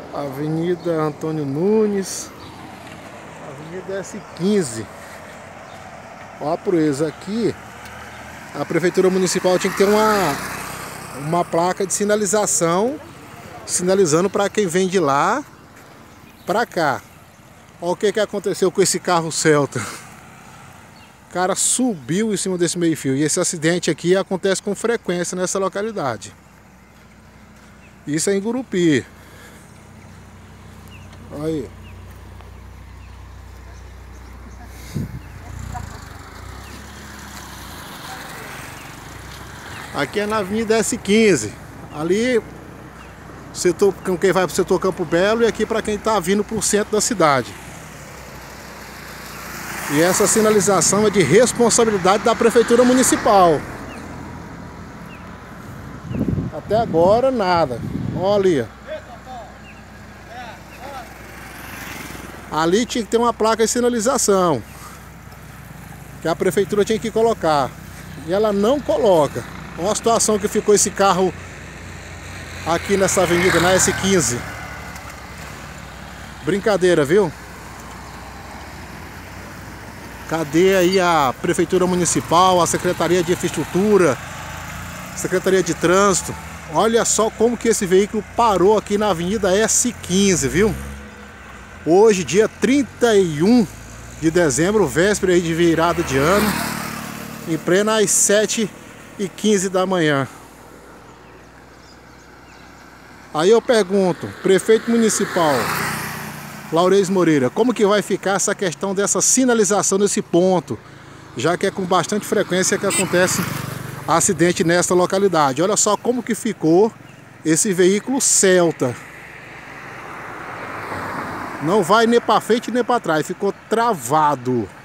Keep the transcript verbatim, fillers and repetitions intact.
Avenida Antônio Nunes, Avenida S quinze. Ó, por isso aqui, a Prefeitura Municipal tinha que ter uma, uma placa de sinalização, sinalizando para quem vem de lá para cá. Olha o que, que aconteceu com esse carro Celta. O cara subiu em cima desse meio-fio. E esse acidente aqui acontece com frequência nessa localidade. Isso é em Gurupi. Aí. Aqui é na Avenida S quinze. Ali, setor, quem vai para o setor Campo Belo, e aqui para quem está vindo para o centro da cidade. E essa sinalização é de responsabilidade da Prefeitura Municipal. Até agora, nada. Olha ali. Ali tinha que ter uma placa de sinalização, que a Prefeitura tinha que colocar. E ela não coloca. Olha a situação que ficou esse carro aqui nessa avenida, na S quinze. Brincadeira, viu? Cadê aí a Prefeitura Municipal, a Secretaria de Infraestrutura, Secretaria de Trânsito? Olha só como que esse veículo parou aqui na Avenida S quinze, viu? Hoje, dia trinta e um de dezembro, véspera aí de virada de ano, em plena às sete e quinze da manhã. Aí eu pergunto, prefeito municipal Laurez Moreira, como que vai ficar essa questão dessa sinalização nesse ponto, já que é com bastante frequência que acontece acidente nesta localidade? Olha só como que ficou esse veículo Celta. Não vai nem para frente nem para trás, ficou travado.